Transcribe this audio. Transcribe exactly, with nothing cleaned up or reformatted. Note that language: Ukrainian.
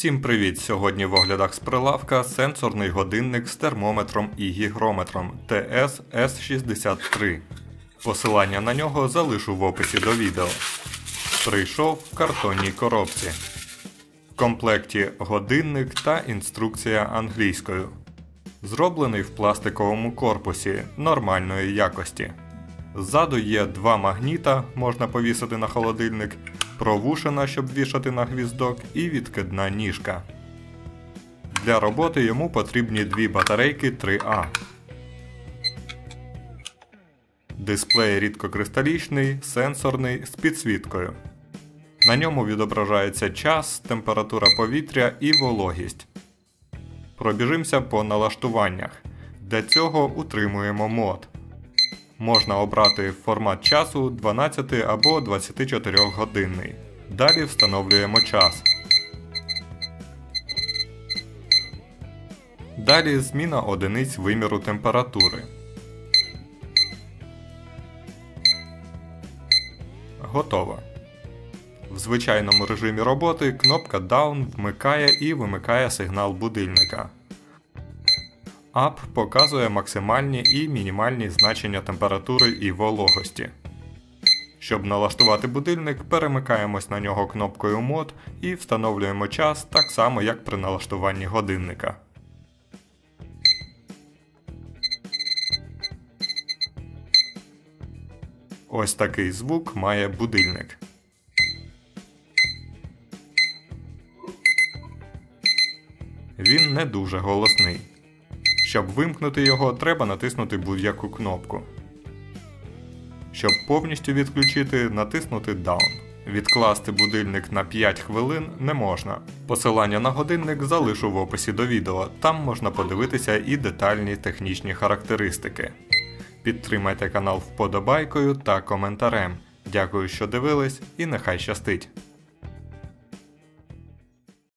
Всім привіт! Сьогодні в оглядах з прилавка сенсорний годинник з термометром і гігрометром Т С С шістдесят три. Посилання на нього залишу в описі до відео. Прийшов в картонній коробці. В комплекті годинник та інструкція англійською. Зроблений в пластиковому корпусі нормальної якості. Ззаду є два магніта, можна повісити на холодильник, провушина, щоб вішати на гвіздок, і відкидна ніжка. Для роботи йому потрібні дві батарейки три А. Дисплей рідкокристалічний, сенсорний, з підсвіткою. На ньому відображається час, температура повітря і вологість. Пробіжимося по налаштуваннях. Для цього утримуємо мод. Можна обрати формат часу дванадцять або двадцять чотири годинний. Далі встановлюємо час. Далі зміна одиниць виміру температури. Готово. В звичайному режимі роботи кнопка Down вмикає і вимикає сигнал будильника. Up показує максимальні і мінімальні значення температури і вологості. Щоб налаштувати будильник, перемикаємось на нього кнопкою мод і встановлюємо час так само, як при налаштуванні годинника. Ось такий звук має будильник. Він не дуже голосний. Щоб вимкнути його, треба натиснути будь-яку кнопку. Щоб повністю відключити, натиснути Down. Відкласти будильник на п'ять хвилин не можна. Посилання на годинник залишу в описі до відео, там можна подивитися і детальні технічні характеристики. Підтримайте канал вподобайкою та коментарем. Дякую, що дивились, і нехай щастить!